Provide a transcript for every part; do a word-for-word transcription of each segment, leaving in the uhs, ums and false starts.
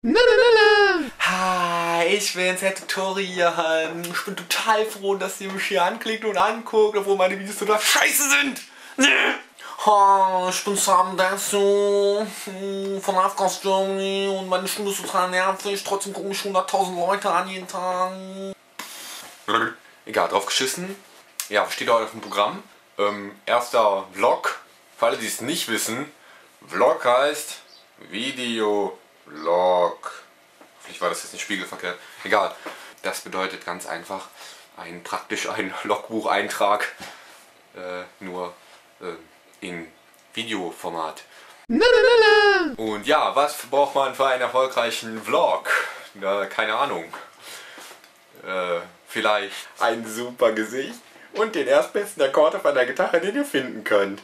Hi, ich bin's, Herr Tutorial. Ich bin total froh, dass ihr mich hier anklickt und anguckt, obwohl meine Videos total scheiße sind. Hi, ich bin Sam Desu von Afghanistan Germany und meine Stimme ist total nervig. Trotzdem gucken mich hunderttausend Leute an jeden Tag. Egal, drauf geschissen. Ja, was steht da auf dem Programm? Ähm, erster Vlog. Für alle, die es nicht wissen, Vlog heißt Video. Log. Vielleicht war das jetzt nicht spiegelverkehrt. Egal. Das bedeutet ganz einfach ein praktisch ein Logbucheintrag, äh, nur äh, in Videoformat. Und ja, was braucht man für einen erfolgreichen Vlog? Na, keine Ahnung. Äh, vielleicht ein super Gesicht und den erstbesten Akkord auf einer Gitarre, den ihr finden könnt.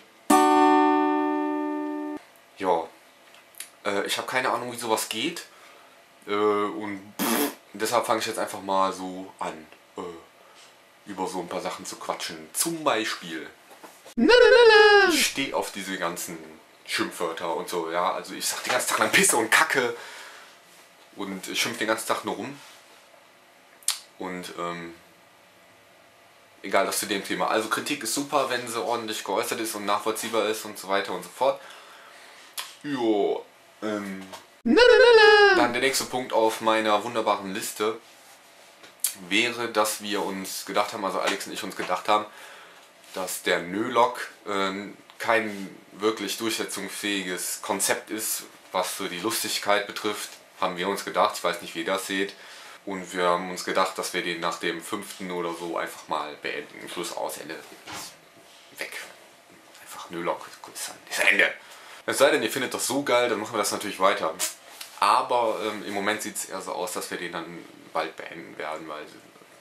Jo. Ich habe keine Ahnung, wie sowas geht, äh, und pff, deshalb fange ich jetzt einfach mal so an, äh, über so ein paar Sachen zu quatschen. Zum Beispiel, ich stehe auf diese ganzen Schimpfwörter und so, ja, also ich sag den ganzen Tag lang Pisse und Kacke und ich schimpf den ganzen Tag nur rum und ähm, egal, das zu dem Thema. Also Kritik ist super, wenn sie ordentlich geäußert ist und nachvollziehbar ist und so weiter und so fort. Jo. Ähm, dann der nächste Punkt auf meiner wunderbaren Liste wäre, dass wir uns gedacht haben, also Alex und ich uns gedacht haben, dass der Nö-Log äh, kein wirklich durchsetzungsfähiges Konzept ist, was so die Lustigkeit betrifft, haben wir uns gedacht. Ich weiß nicht, wie ihr das seht. Und wir haben uns gedacht, dass wir den nach dem fünften oder so einfach mal beenden. Schluss, aus, Ende. Weg. Einfach Nö-Log. Gut, ist Ende. Es sei denn, ihr findet das so geil, dann machen wir das natürlich weiter. Aber ähm, im Moment sieht es eher so aus, dass wir den dann bald beenden werden, weil...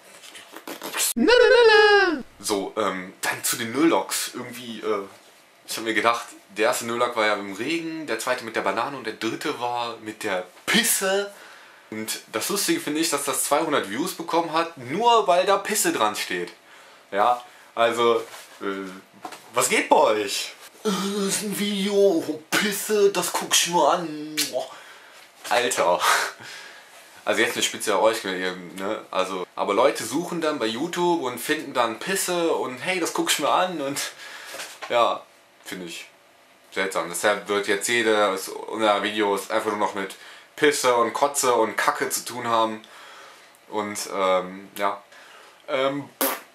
So, ähm, dann zu den Nö-Logs. Irgendwie, äh, ich habe mir gedacht, der erste Nö-Log war ja im Regen, der zweite mit der Banane und der dritte war mit der Pisse. Und das Lustige finde ich, dass das zweihundert Views bekommen hat, nur weil da Pisse dran steht. Ja, also, äh, was geht bei euch? Das ist ein Video, oh, Pisse, das guck ich mir an. Alter. Also jetzt eine Spitze auf euch, ne? Also, aber Leute suchen dann bei YouTube und finden dann Pisse und hey, das guck ich mir an und ja, finde ich seltsam. Deshalb wird jetzt jedes unserer Videos einfach nur noch mit Pisse und Kotze und Kacke zu tun haben. Und ähm, ja. Ähm,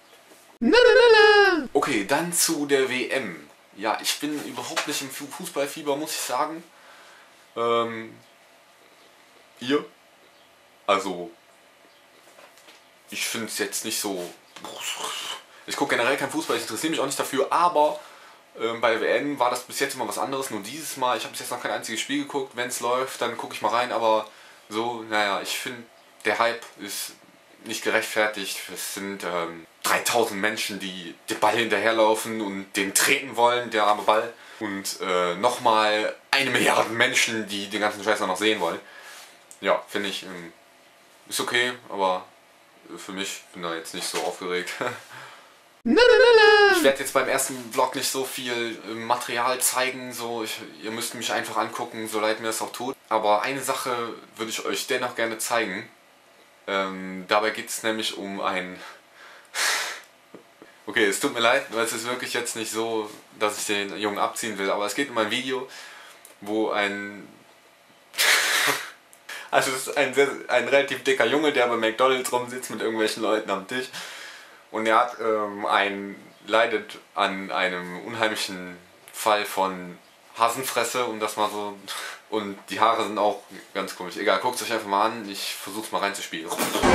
okay, dann zu der W M. Ja, ich bin überhaupt nicht im Fußballfieber, muss ich sagen. Ähm, ihr? Also, ich finde es jetzt nicht so... Ich gucke generell kein Fußball, ich interessiere mich auch nicht dafür, aber ähm, bei der W M war das bis jetzt immer was anderes. Nur dieses Mal, ich habe bis jetzt noch kein einziges Spiel geguckt. Wenn es läuft, dann gucke ich mal rein, aber so, naja, ich finde, der Hype ist nicht gerechtfertigt. Es sind ähm, dreitausend Menschen, die den Ball hinterherlaufen und den treten wollen, der arme Ball. Und äh, nochmal eine Milliarde Menschen, die den ganzen Scheiß noch sehen wollen. Ja, finde ich, ähm, ist okay, aber für mich bin da jetzt nicht so aufgeregt. Ich werde jetzt beim ersten Vlog nicht so viel äh, Material zeigen, so ich, ihr müsst mich einfach angucken, so leid mir das auch tut. Aber eine Sache würde ich euch dennoch gerne zeigen. Ähm, dabei geht es nämlich um ein... Okay, es tut mir leid, weil es ist wirklich jetzt nicht so, dass ich den Jungen abziehen will, aber es geht um ein Video, wo ein... Also es ist ein, sehr, ein relativ dicker Junge, der bei McDonald's rumsitzt mit irgendwelchen Leuten am Tisch. Und er hat ähm, ein, leidet an einem unheimlichen Fall von Hasenfresse, um das mal so... Und die Haare sind auch ganz komisch. Egal, guckt es euch einfach mal an. Ich versuch's mal reinzuspielen.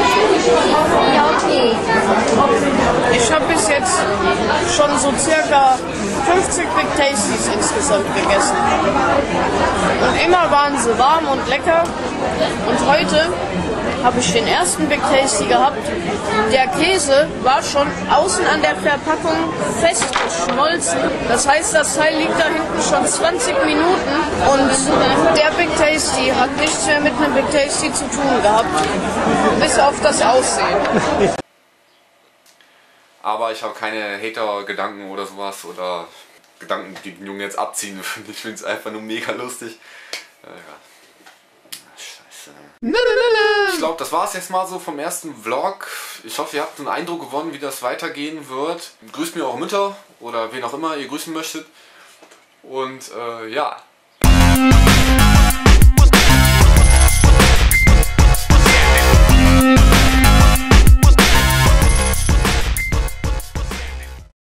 Ich habe bis jetzt schon so circa fünfzig Big Tasties insgesamt gegessen. Und immer waren sie warm und lecker. Und heute habe ich den ersten Big Tasty gehabt. Der Käse war schon außen an der Verpackung festgeschmolzen. Das heißt, das Teil liegt da hinten schon zwanzig Minuten und der Big Tasty hat nichts mehr mit einem Big Tasty zu tun gehabt, bis auf das Aussehen. Aber ich habe keine Hater-Gedanken oder sowas oder Gedanken, die den Jungen jetzt abziehen. Ich finde es einfach nur mega lustig. Äh, ja. Scheiße. Ich glaube, das war es jetzt mal so vom ersten Vlog. Ich hoffe, ihr habt einen Eindruck gewonnen, wie das weitergehen wird. Grüßt mir eure Mütter oder wen auch immer ihr grüßen möchtet. Und äh, ja.